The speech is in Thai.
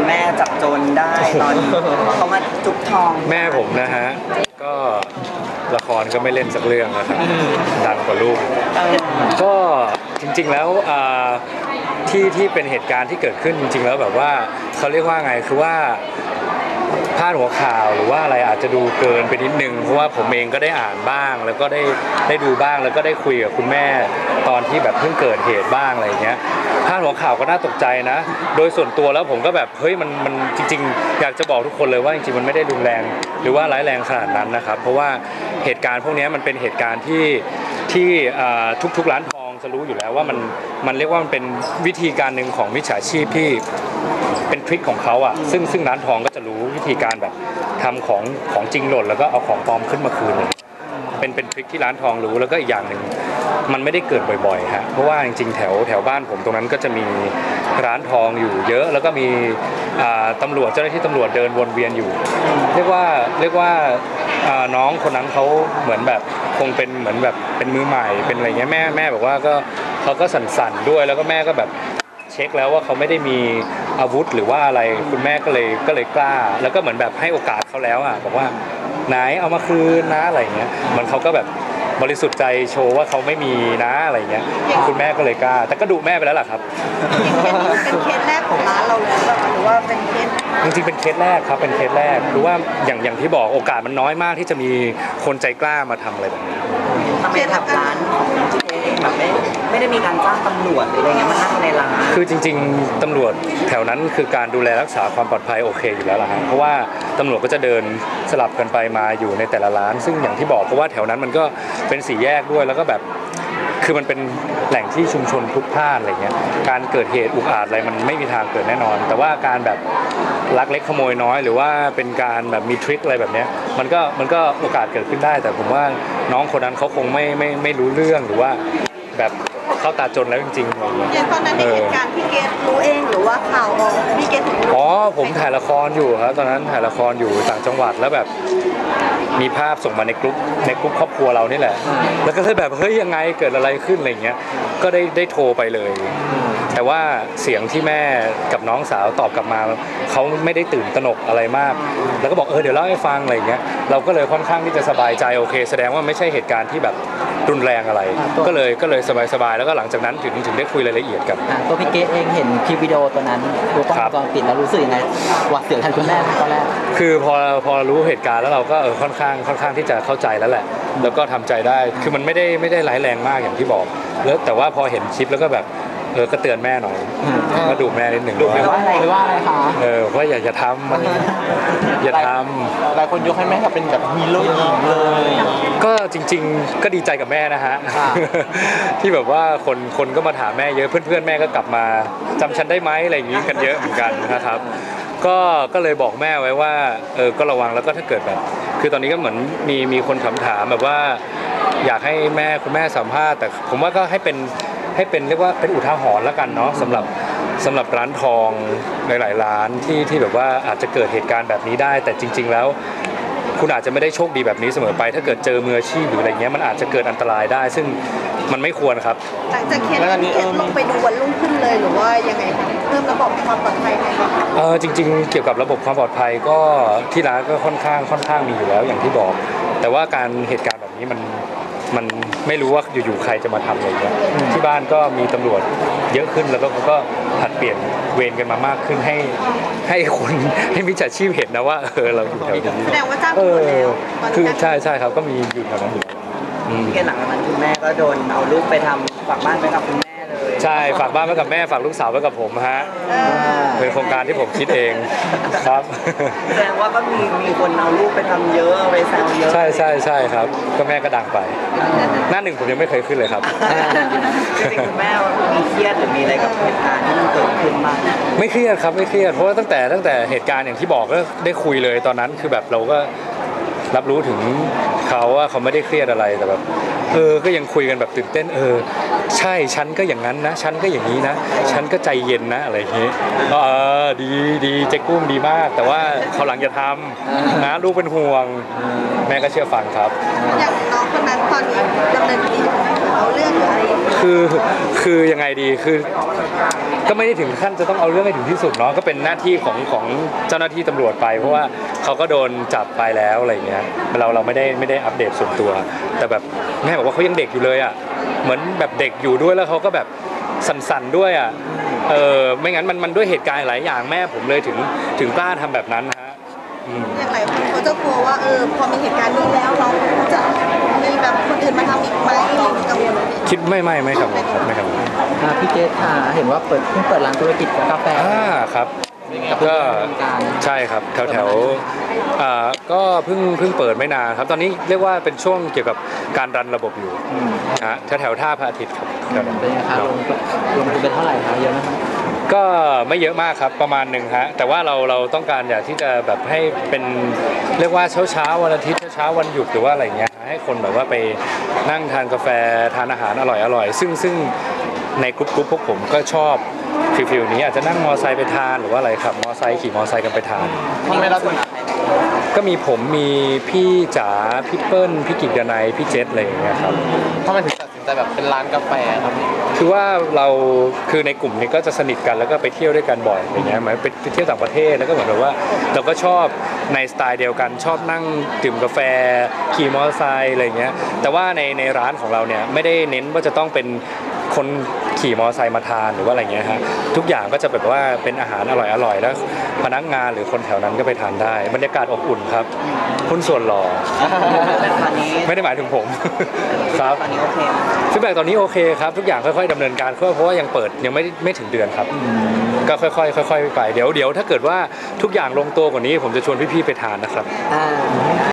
คุณแม่จับโจรได้ตอนเขามาจุกทองแม่ผมนะฮะก็ละครก็ไม่เล่นสักเรื่องนะครับดังกว่าลูกก็จริงๆแล้วที่เป็นเหตุการณ์ที่เกิดขึ้นจริงๆแล้วแบบว่าเขาเรียกว่าไงคือว่าพาดหัวข่าวหรือว่าอะไรอาจจะดูเกินไปนิดนึงเพราะว่าผมเองก็ได้อ่านบ้างแล้วก็ได้ดูบ้างแล้วก็ได้คุยกับคุณแม่ตอนที่แบบเพิ่งเกิดเหตุบ้างอะไรอย่างเงี้ยพาดหัวข่าวก็น่าตกใจนะโดยส่วนตัวแล้วผมก็แบบเฮ้ยมันจริงๆอยากจะบอกทุกคนเลยว่าจริงๆมันไม่ได้รุนแรงหรือว่าร้ายแรงขนาดนั้นนะครับเพราะว่าเหตุการณ์พวกนี้มันเป็นเหตุการณ์ที่ทุกร้านทองจะรู้อยู่แล้วว่ามันเรียกว่ามันเป็นวิธีการหนึ่งของมิจฉาชีพที่เป็นทริคของเขาอ่ะซึ่งร้านทองก็จะรู้วิธีการแบบทำของจริงหล่นแล้วก็เอาของปลอมขึ้นมาคืนเป็นทริคที่ร้านทองรู้แล้วก็อีกอย่างหนึ่งมันไม่ได้เกิดบ่อยๆฮะเพราะว่าจริงๆแถวบ้านผมตรงนั้นก็จะมีร้านทองอยู่เยอะแล้วก็มีตำรวจเจ้าหน้าที่ตำรวจเดินวนเวียนอยู่เรียกว่าน้องคนนั้นเขาเหมือนแบบคงเป็นเหมือนแบบเป็นมือใหม่เป็นอะไรเงี้ยแม่บอกว่าก็เขาก็สั่นๆด้วยแล้วก็แม่ก็แบบเช็คแล้วว่าเขาไม่ได้มีอาวุธหรือว่าอะไรคุณแม่ก็เลยกล้าแล้วก็เหมือนแบบให้โอกาสเขาแล้วอ่ะบอกว่าไหนเอามาคืนนะอะไรเงี้ยมันเขาก็แบบบริสุทธิ์ใจโชว์ว่าเขาไม่มีนะอะไรเงี้ยคุณแม่ก็เลยกล้าแต่ก็ดุแม่ไปแล้วล่ะครับเป็นเคสแรกของร้านเราเลยหรือว่าเป็นเคสจริงๆเป็นเคสแรกครับเป็นเคสแรกหรือว่าอย่างที่บอกโอกาสมันน้อยมากที่จะมีคนใจกล้ามาทำอะไรแบบนี้ทำไมทำร้านของพี่เองแบบไม่ได้มีการจ้างตำรวจหรืออะไรเงี้ยมานั่งในร้านคือจริงๆตำรวจแถวนั้นคือการดูแลรักษาความปลอดภัยโอเคอยู่แล้วล่ะครับเพราะว่าตำรวจก็จะเดินสลับกันไปมาอยู่ในแต่ละร้านซึ่งอย่างที่บอกเพราะว่าแถวนั้นมันก็เป็นสี่แยกด้วยแล้วก็แบบคือมันเป็นแหล่งที่ชุมชนพลุกพล่านอะไรเงี้ยการเกิดเหตุอุกอาจอะไรมันไม่มีทางเกิดแน่นอนแต่ว่าการแบบลักเล็กขโมยน้อยหรือว่าเป็นการแบบมีทริคอะไรแบบเนี้ยมันก็โอกาสเกิดขึ้นได้แต่ผมว่าน้องคนนั้นเขาคงไม่รู้เรื่องหรือว่าแบบเข้าตาจนแล้วจริงๆอย่างตอนนั้นในเหตุการณ์พี่เกศรู้เองหรือว่าข่าวออกพี่เกศถึงรู้ผมถ่ายละครอยู่ครับตอนนั้นถ่ายละครอยู่ต่างจังหวัดแล้วแบบมีภาพส่งมาในกลุ่มครอบครัวเรานี่แหละแล้วก็เลยแบบเฮ้ยยังไงเกิดอะไรขึ้นอะไรเงี้ยก็ได้โทรไปเลยแต่ว่าเสียงที่แม่กับน้องสาวตอบกลับมาเขาไม่ได้ตื่นตระหนกอะไรมากแล้วก็บอกเดี๋ยวเล่าให้ฟังอะไรเงี้ยเราก็เลยค่อนข้างที่จะสบายใจโอเคแสดงว่าไม่ใช่เหตุการณ์ที่แบบรุนแรงอะไรก็เลยสบายแล้วก็หลังจากนั้นถึงได้คุยรายละเอียดกับตัวพี่เกศเองเห็นคลิปวิดีโอตัวนั้นดูกล้องวงจรปิดแล้วรู้สึกยังไงหวาดเสียวแทนคุณแม่ตอนแรกคือพอรู้เหตุการณ์แล้วเราก็ค่อนข้างที่จะเข้าใจแล้วแหละแล้วก็ทำใจได้คือมันไม่ได้ร้ายแรงมากอย่างที่บอกแล้วแต่ว่าพอเห็นคลิปแล้วก็แบบก็เตือนแม่หน่อยก็ดูแม่นิดหนึ่งว่าอะไรคะเพราะอย่าทำมันอย่าทำหลายคนยกให้แม่เป็นแบบฮีโร่หญิงเลยก็จริงๆก็ดีใจกับแม่นะฮะที่แบบว่าคนก็มาถามแม่เยอะเพื่อนแม่ก็กลับมาจำฉันได้ไหมอะไรอย่างนี้กันเยอะเหมือนกันนะครับก็เลยบอกแม่ไว้ว่าก็ระวังแล้วก็ถ้าเกิดแบบคือตอนนี้ก็เหมือนมีคนถามแบบว่าอยากให้คุณแม่สัมภาษณ์แต่ผมว่าก็ให้เป็นเรียกว่าเป็นอุทาหรณ์แล้วกันเนาะสำหรับร้านทองหลายๆร้านที่แบบว่าอาจจะเกิดเหตุการณ์แบบนี้ได้แต่จริงๆแล้วคุณอาจจะไม่ได้โชคดีแบบนี้เสมอไปถ้าเกิดเจอมืออาชีพหรืออะไรเงี้ยมันอาจจะเกิดอันตรายได้ซึ่งมันไม่ควรครับหลังจากเคสนี้ลงไปดูวันรุ่งขึ้นเลยหรือว่ายังไงคะเพิ่มระบบความปลอดภัยไหมจริงๆเกี่ยวกับระบบความปลอดภัยก็ที่ร้านก็ค่อนข้างมีอยู่แล้วอย่างที่บอกแต่ว่าเหตุการณ์แบบนี้มันไม่รู้ว่าอยู่ๆใครจะมาทำอะไรเงี้ยที่บ้านก็มีตำรวจเยอะขึ้นแล้วก็เขาก็ผัดเปลี่ยนเวรกันมามากขึ้นให้คนให้มิจฉาชีพเห็นนะว่าเราอยู่แถวนี้แสดงว่าจ้างตำรวจแล้วคือใช่ครับก็มีอยู่แถวนั้นอยู่แค่หลังจากนั้นคุณแม่ก็โดนเอาลูกไปทำฝากบ้านไว้กับคุณแม่เลยใช่ฝากบ้านไว้กับแม่ฝากลูกสาวไว้กับผมฮะเป็นโครงการที่ผมคิดเองครับแสดงว่าก็มีคนเอาลูกไปทำเยอะไปแซวเยอะใช่ครับก็แม่ก็ดังไปหน้าหนึ่งผมยังไม่เคยขึ้นเลยครับจริงๆคุณแม่มีเครียดหรือมีอะไรกับเหตุการณ์ที่มันเกิดขึ้นบ้างไม่เครียดครับไม่เครียดเพราะว่าตั้งแต่เหตุการณ์อย่างที่บอกก็ได้คุยเลยตอนนั้นคือแบบเราก็รับรู้ถึงเขาว่าเขาไม่ได้เครียดอะไรแต่แบบก็ยังคุยกันแบบตื่นเต้นใช่ฉันก็อย่างนั้นนะฉันก็อย่างนี้นะฉันก็ใจเย็นนะอะไรอย่างนี้ดีเจ๊กุ้มดีมากแต่ว่าเขาหลังจะทำนะลูกเป็นห่วงแม่ก็เชื่อฟังครับอย่างน้องคนนั้นตอนนี้ดำเนินคดีเอาเรื่องหรืออะไรอย่างเงี้ยคือยังไงดีคือก็ไม่ได้ถึงขั้นจะต้องเอาเรื่องให้ถึงที่สุดเนาะก็เป็นหน้าที่ของเจ้าหน้าที่ตำรวจไปเพราะว่าเขาก็โดนจับไปแล้วอะไรเงี้ยเราไม่ได้อัปเดตส่วนตัว แต่แบบแม่บอกว่าเขายังเด็กอยู่เลยอ่ะเหมือนแบบเด็กอยู่ด้วยแล้วเขาก็แบบสั่นๆด้วยอ่ะไม่งั้นมันด้วยเหตุการณ์หลายอย่างแม่ผมเลยถึงกล้าทำแบบนั้นนะฮะอย่างไรคนเขาจะกลัวว่าพอมีเหตุการณ์นี้แล้วเราจะมีแบบคนอื่นมาทำอีกไหมกังวลไหมคิดไม่ครับไม่ครับพี่เจษค่ะเห็นว่าเพิ่งเปิดร้านธุรกิจกาแฟครับกับก็การใช่ครับแถวก็เพิ่งเปิดไม่นานครับตอนนี้เรียกว่าเป็นช่วงเกี่ยวกับการรันระบบอยู่ฮะแถวท่าพระอาทิตย์ครับแถวนั้นเป็นไงคะลงทุนเป็นเท่าไหร่คะเยอะไหมคะก็ไม่เยอะมากครับประมาณหนึ่งฮะแต่ว่าเราต้องการอยากที่จะแบบให้เป็นเรียกว่าเช้าวันอาทิตย์เช้าวันหยุดหรือว่าอะไรเงี้ยให้คนแบบว่าไปนั่งทานกาแฟทานอาหารอร่อยซึ่งในกรุ๊ปพวกผมก็ชอบฟิลนี้อาจจะนั่งมอไซค์ไปทานหรือว่าอะไรครับมอไซค์ขี่มอไซค์กันไปทานทำไมเราถึงก็มีผมมีพี่จ๋าพี่เปิ้ลพี่กิกดนัยพี่เจษอะไรอย่างเงี้ยครับทำไมถึงตัดสินใจแบบเป็นร้านกาแฟครับคือว่าเราคือในกลุ่มนี้ก็จะสนิทกันแล้วก็ไปเที่ยวด้วยกันบ่อยอย่างเงี้ยเหมือนไปเที่ยวต่างประเทศแล้วก็เหมือนแบบว่าเราก็ชอบในสไตล์เดียวกันชอบนั่งดื่มกาแฟขี่มอเตอร์ไซค์อะไรเงี้ยแต่ว่าในร้านของเราเนี่ยไม่ได้เน้นว่าจะต้องเป็นคนขี่มอเตอร์ไซค์มาทานหรือว่าอะไรเงี้ยฮะทุกอย่างก็จะแบบว่าเป็นอาหารอร่อยแล้วพนักงานหรือคนแถวนั้นก็ไปทานได้บรรยากาศอบอุ่นครับหุ้นส่วนหล่อเป็นตอนนี้ไม่ได้หมายถึงผม ครับตอนนี้โอเคไหมฟีดแบ็กตอนนี้โอเคครับทุกอย่างค่อยๆดำเนินการเพราะว่ายังเปิดยังไม่ถึงเดือนครับก็ค่อยๆไปเดี๋ยวถ้าเกิดว่าทุกอย่างลงตัวกว่านี้ผมจะชวนพี่ๆไปทานนะครับ